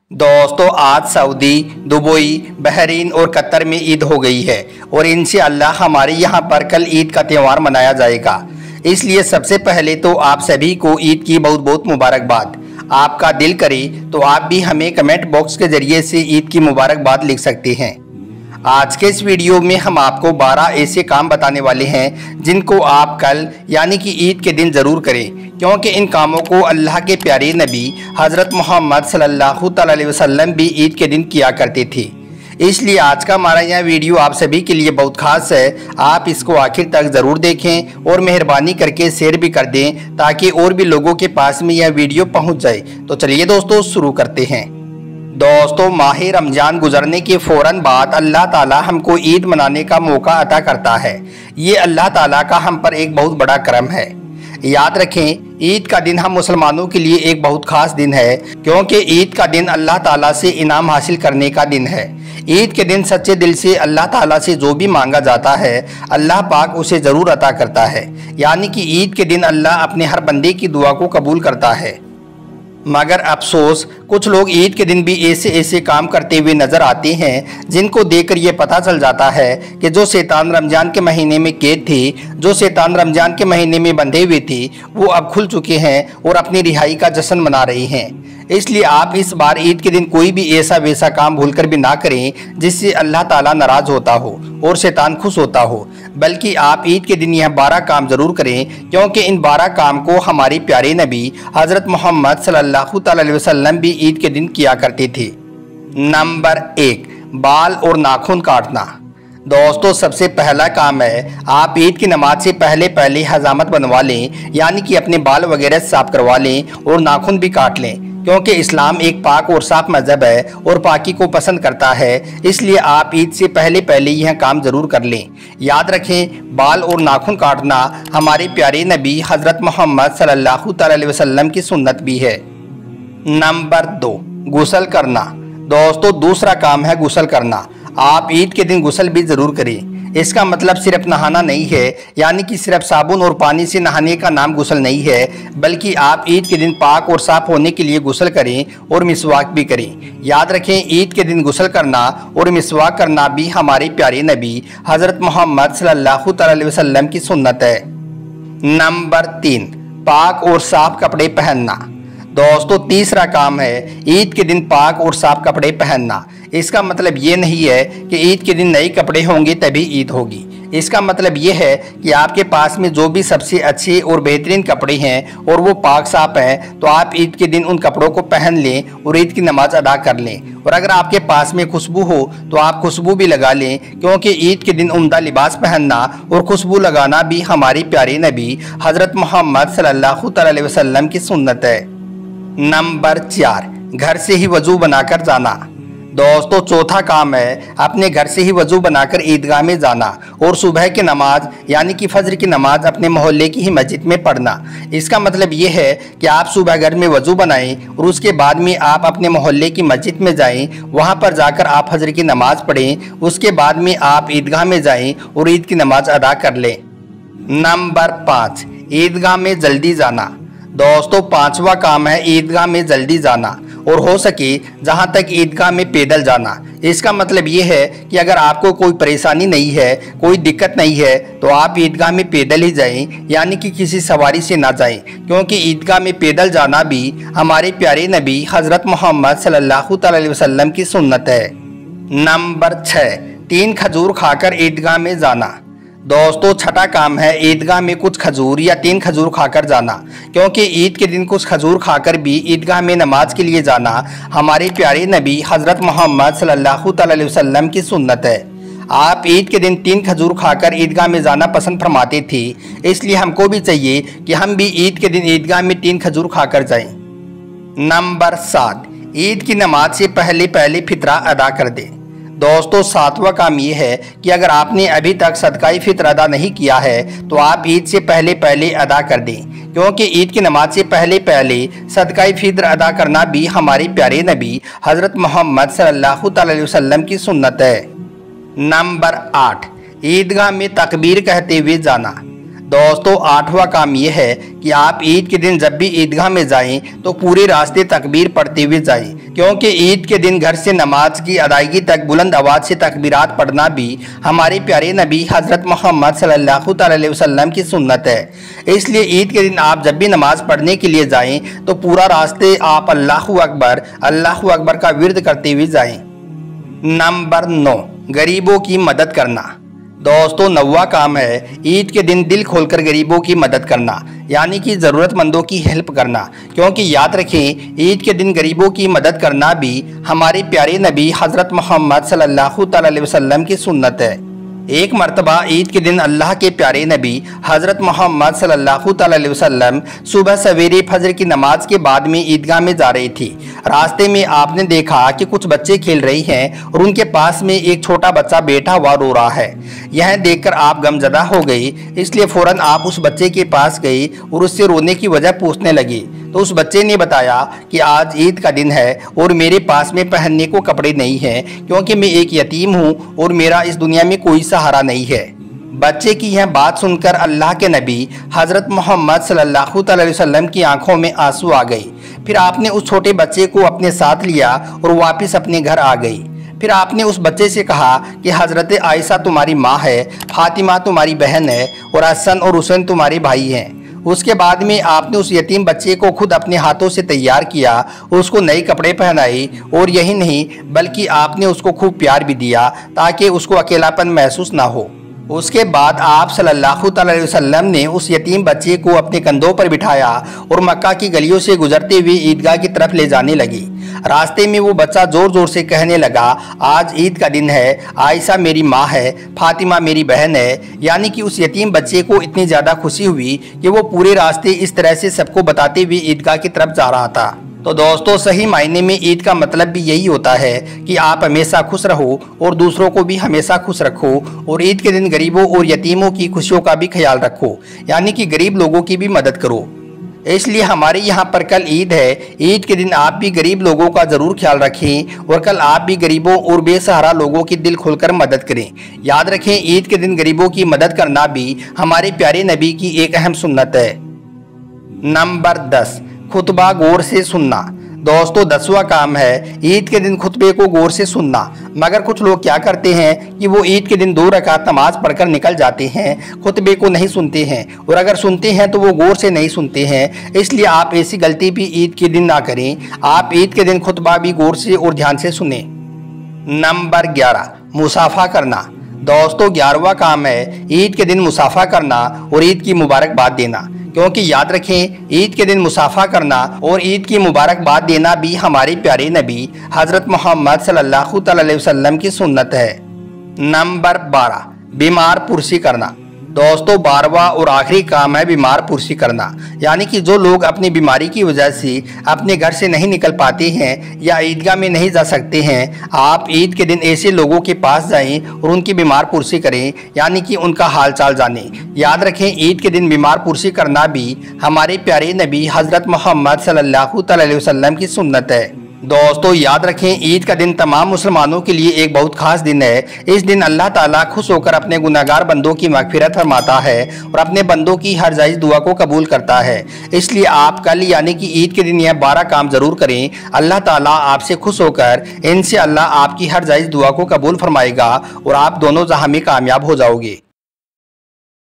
दोस्तों, आज Saudi, Dubai, Bahrain और कतर में ईद हो गई है और इंशाअल्लाह हमारे यहाँ पर कल ईद का त्यौहार मनाया जाएगा। इसलिए सबसे पहले तो आप सभी को ईद की बहुत बहुत मुबारकबाद। आपका दिल करे तो आप भी हमें कमेंट बॉक्स के जरिए से ईद की मुबारकबाद लिख सकते हैं। आज के इस वीडियो में हम आपको 12 ऐसे काम बताने वाले हैं जिनको आप कल यानी कि ईद के दिन ज़रूर करें, क्योंकि इन कामों को अल्लाह के प्यारे नबी हज़रत मोहम्मद सल्लल्लाहु अलैहि वसल्लम भी ईद के दिन किया करते थे। इसलिए आज का हमारा यह वीडियो आप सभी के लिए बहुत खास है। आप इसको आखिर तक ज़रूर देखें और मेहरबानी करके शेयर भी कर दें ताकि और भी लोगों के पास में यह वीडियो पहुँच जाए। तो चलिए दोस्तों, शुरू करते हैं। दोस्तों, माह रमज़ान गुजरने के फ़ौरन बाद अल्लाह ताला हमको ईद मनाने का मौका अता करता है। ये अल्लाह ताला का हम पर एक बहुत बड़ा करम है। याद रखें, ईद का दिन हम मुसलमानों के लिए एक बहुत ख़ास दिन है, क्योंकि ईद का दिन अल्लाह ताला से इनाम हासिल करने का दिन है। ईद के दिन सच्चे दिल से अल्लाह ताला से जो भी मांगा जाता है अल्लाह पाक उसे ज़रूर अता करता है। यानी कि ईद के दिन अल्लाह अपने हर बंदे की दुआ को कबूल करता है। मगर अफसोस, कुछ लोग ईद के दिन भी ऐसे ऐसे काम करते हुए नज़र आते हैं जिनको देखकर ये पता चल जाता है कि जो शैतान रमज़ान के महीने में कैद थे, जो शैतान रमज़ान के महीने में बंधे हुए थे, वो अब खुल चुके हैं और अपनी रिहाई का जश्न मना रहे हैं। इसलिए आप इस बार ईद के दिन कोई भी ऐसा वैसा काम भूलकर भी ना करें जिससे अल्लाह ताला नाराज़ होता हो और शैतान खुश होता हो, बल्कि आप ईद के दिन यह 12 काम ज़रूर करें, क्योंकि इन 12 काम को हमारे प्यारे नबी हज़रत मोहम्मद सल्लल्लाहु अलैहि वसल्लम भी ईद के दिन किया करते थे। नंबर 1, बाल और नाखून काटना। दोस्तों, सबसे पहला काम है आप ईद की नमाज से पहले हजामत बनवा लें, यानी कि अपने बाल वगैरह साफ करवा लें और नाखून भी काट लें, क्योंकि इस्लाम एक पाक और साफ मज़हब है और पाकी को पसंद करता है। इसलिए आप ईद से पहले यह काम ज़रूर कर लें। याद रखें, बाल और नाखून काटना हमारे प्यारे नबी हज़रत मोहम्मद सल्लल्लाहु अलैहि वसल्लम की सुन्नत भी है। नंबर 2, गुस्ल करना। दोस्तों, दूसरा काम है गुस्ल करना। आप ईद के दिन गुस्ल भी ज़रूर करें। इसका मतलब सिर्फ नहाना नहीं है, यानी कि सिर्फ साबुन और पानी से नहाने का नाम गुस्ल नहीं है, बल्कि आप ईद के दिन पाक और साफ होने के लिए गुस्ल करें और मिसवाक भी करें। याद रखें, ईद के दिन गुस्ल करना और मिसवाक करना भी हमारे प्यारे नबी हज़रत मोहम्मद सल्लल्लाहु अलैहि वसल्लम की सुन्नत है। नंबर 3, पाक और साफ कपड़े पहनना। दोस्तों, तीसरा काम है ईद के दिन पाक और साफ कपड़े पहनना। इसका मतलब ये नहीं है कि ईद के दिन नए कपड़े होंगे तभी ईद होगी। इसका मतलब ये है कि आपके पास में जो भी सबसे अच्छे और बेहतरीन कपड़े हैं और वो पाक साफ हैं, तो आप ईद के दिन उन कपड़ों को पहन लें और ईद की नमाज अदा कर लें। और अगर आपके पास में खुशबू हो तो आप खुशबू भी लगा लें, क्योंकि ईद के दिन उम्दा लिबास पहनना और खुशबू लगाना भी हमारे प्यारे नबी हज़रत मोहम्मद सल्लल्लाहु अलैहि वसल्लम की सुन्नत है। नंबर 4, घर से ही वजू बनाकर जाना। दोस्तों, चौथा काम है अपने घर से ही वजू बनाकर ईदगाह में जाना और सुबह की नमाज यानी कि फजर की नमाज अपने मोहल्ले की ही मस्जिद में पढ़ना। इसका मतलब ये है कि आप सुबह घर में वजू बनाएं और उसके बाद में आप अपने मोहल्ले की मस्जिद में जाएं, वहाँ पर जाकर आप फजर की नमाज पढ़ें, उसके बाद में आप ईदगाह में जाएं और ईद की नमाज अदा कर लें। नंबर 5, ईदगाह में जल्दी जाना। दोस्तों, 5वां काम है ईदगाह में जल्दी जाना और हो सके जहां तक ईदगाह में पैदल जाना। इसका मतलब ये है कि अगर आपको कोई परेशानी नहीं है, कोई दिक्कत नहीं है, तो आप ईदगाह में पैदल ही जाएं, यानी कि किसी सवारी से ना जाएं, क्योंकि ईदगाह में पैदल जाना भी हमारे प्यारे नबी हज़रत मोहम्मद सल्लल्लाहु अलैहि वसल्लम की सुन्नत है। नंबर 6, 3 खजूर खाकर ईदगाह में जाना। दोस्तों, छठा काम है ईदगाह में कुछ खजूर या 3 खजूर खाकर जाना, क्योंकि ईद के दिन कुछ खजूर खाकर भी ईदगाह में नमाज के लिए जाना हमारे प्यारे नबी हज़रत मोहम्मद सल्लल्लाहु अलैहि वसल्लम की सुन्नत है। आप ईद के दिन 3 खजूर खाकर ईदगाह में जाना पसंद फरमाते थे, इसलिए हमको भी चाहिए कि हम भी ईद के दिन ईदगाह में 3 खजूर खाकर जाएं। नंबर 7, ईद की नमाज से पहले फितरा अदा कर दें। दोस्तों, 7वां काम ये है कि अगर आपने अभी तक सदकाई फित्र अदा नहीं किया है तो आप ईद से पहले अदा कर दें, क्योंकि ईद की नमाज से पहले सदकाई फित्र अदा करना भी हमारे प्यारे नबी हज़रत मोहम्मद सल्लल्लाहु अलैहि वसल्लम की सुन्नत है। नंबर 8, ईदगाह में तकबीर कहते हुए जाना। दोस्तों आठवां काम यह है कि आप ईद के दिन जब भी ईदगाह में जाएं तो पूरे रास्ते तकबीर पढ़ते हुए जाएं, क्योंकि ईद के दिन घर से नमाज की अदायगी तक बुलंद आवाज़ से तकबीरात पढ़ना भी हमारे प्यारे नबी हज़रत मोहम्मद सल्लल्लाहु अलैहि वसल्लम की सुन्नत है। इसलिए ईद के दिन आप जब भी नमाज पढ़ने के लिए जाएं तो पूरा रास्ते आप अल्लाहु अकबर का विर्द करते हुए जाएं। नंबर 9, गरीबों की मदद करना। दोस्तों 9वां काम है ईद के दिन दिल खोलकर गरीबों की मदद करना, यानी कि ज़रूरतमंदों की हेल्प करना, क्योंकि याद रखें ईद के दिन गरीबों की मदद करना भी हमारे प्यारे नबी हज़रत मोहम्मद सल्लल्लाहु अलैहि वसल्लम की सुन्नत है। एक मर्तबा ईद के दिन अल्लाह के प्यारे नबी हज़रत मोहम्मद सल्लल्लाहु अलैहि वसल्लम सुबह सवेरे फजर की नमाज के बाद में ईदगाह में जा रही थी। रास्ते में आपने देखा कि कुछ बच्चे खेल रही हैं और उनके पास में एक छोटा बच्चा बैठा हुआ रो रहा है। यह देखकर आप गमज़दा हो गई, इसलिए फ़ौरन आप उस बच्चे के पास गई और उससे रोने की वजह पूछने लगी। तो उस बच्चे ने बताया कि आज ईद का दिन है और मेरे पास में पहनने को कपड़े नहीं हैं, क्योंकि मैं एक यतीम हूँ और मेरा इस दुनिया में कोई सहारा नहीं है। बच्चे की यह बात सुनकर अल्लाह के नबी हज़रत मोहम्मद सल्लल्लाहु अलैहि वसल्लम की आंखों में आंसू आ गई। फिर आपने उस छोटे बच्चे को अपने साथ लिया और वापस अपने घर आ गई। फिर आपने उस बच्चे से कहा कि हज़रत आयशा तुम्हारी माँ है, फातिमा तुम्हारी बहन है और हसन और हुसैन तुम्हारे भाई हैं। उसके बाद में आपने उस यतीम बच्चे को खुद अपने हाथों से तैयार किया, उसको नए कपड़े पहनाए और यही नहीं बल्कि आपने उसको खूब प्यार भी दिया ताकि उसको अकेलापन महसूस ना हो। उसके बाद आप सल्लल्लाहु अलैहि वसल्लम ने उस यतीम बच्चे को अपने कंधों पर बिठाया और मक्का की गलियों से गुजरते हुए ईदगाह की तरफ ले जाने लगी। रास्ते में वो बच्चा ज़ोर ज़ोर से कहने लगा, आज ईद का दिन है, आयशा मेरी माँ है, फातिमा मेरी बहन है। यानी कि उस यतीम बच्चे को इतनी ज़्यादा खुशी हुई कि वो पूरे रास्ते इस तरह से सबको बताते हुए ईदगाह की तरफ जा रहा था। तो दोस्तों सही मायने में ईद का मतलब भी यही होता है कि आप हमेशा खुश रहो और दूसरों को भी हमेशा खुश रखो और ईद के दिन गरीबों और यतीमों की खुशियों का भी ख्याल रखो, यानी कि गरीब लोगों की भी मदद करो। इसलिए हमारे यहाँ पर कल ईद है, ईद के दिन आप भी गरीब लोगों का ज़रूर ख्याल रखें और कल आप भी गरीबों और बेसहारा लोगों की दिल खोलकर मदद करें। याद रखें ईद के दिन गरीबों की मदद करना भी हमारे प्यारे नबी की एक अहम सुन्नत है। नंबर 10, खुतबा गौर से सुनना। दोस्तों 10वां काम है ईद के दिन खुतबे को गौर से सुनना। मगर कुछ लोग क्या करते हैं कि वो ईद के दिन 2 रकात नमाज पढ़कर निकल जाते हैं, खुतबे को नहीं सुनते हैं, और अगर सुनते हैं तो वो गौर से नहीं सुनते हैं। इसलिए आप ऐसी गलती भी ईद के दिन ना करें। आप ईद के दिन खुतबा भी गौर से और ध्यान से सुने। नंबर 11, मुसाफा करना। दोस्तों 11वां काम है ईद के दिन मुसाफा करना और ईद की मुबारकबाद देना, क्योंकि याद रखें ईद के दिन मुसाफा करना और ईद की मुबारकबाद देना भी हमारे प्यारे नबी हज़रत मोहम्मद सल्लल्लाहु अलैहि वसल्लम की सुन्नत है। नंबर 12, बीमार पुरसी करना। दोस्तों 12वां और आखिरी काम है बीमार पुरसी करना, यानी कि जो लोग अपनी बीमारी की वजह से अपने घर से नहीं निकल पाते हैं या ईदगाह में नहीं जा सकते हैं, आप ईद के दिन ऐसे लोगों के पास जाएं और उनकी बीमार पुरसी करें, यानी कि उनका हाल चाल जानें। याद रखें ईद के दिन बीमार पुरसी करना भी हमारे प्यारे नबी हज़रत मोहम्मद सल्लल्लाहु अलैहि वसल्लम की सुन्नत है। दोस्तों याद रखें ईद का दिन तमाम मुसलमानों के लिए एक बहुत खास दिन है। इस दिन अल्लाह ताला खुश होकर अपने गुनाहगार बंदों की मगफिरत फरमाता है और अपने बंदों की हर जायज़ दुआ को कबूल करता है। इसलिए आप कल यानी कि ईद के दिन यह 12 काम ज़रूर करें। अल्लाह ताला आपसे खुश होकर इंशाअल्लाह आपकी हर जायज़ दुआ को कबूल फरमाएगा और आप दोनों जहां में कामयाब हो जाओगे।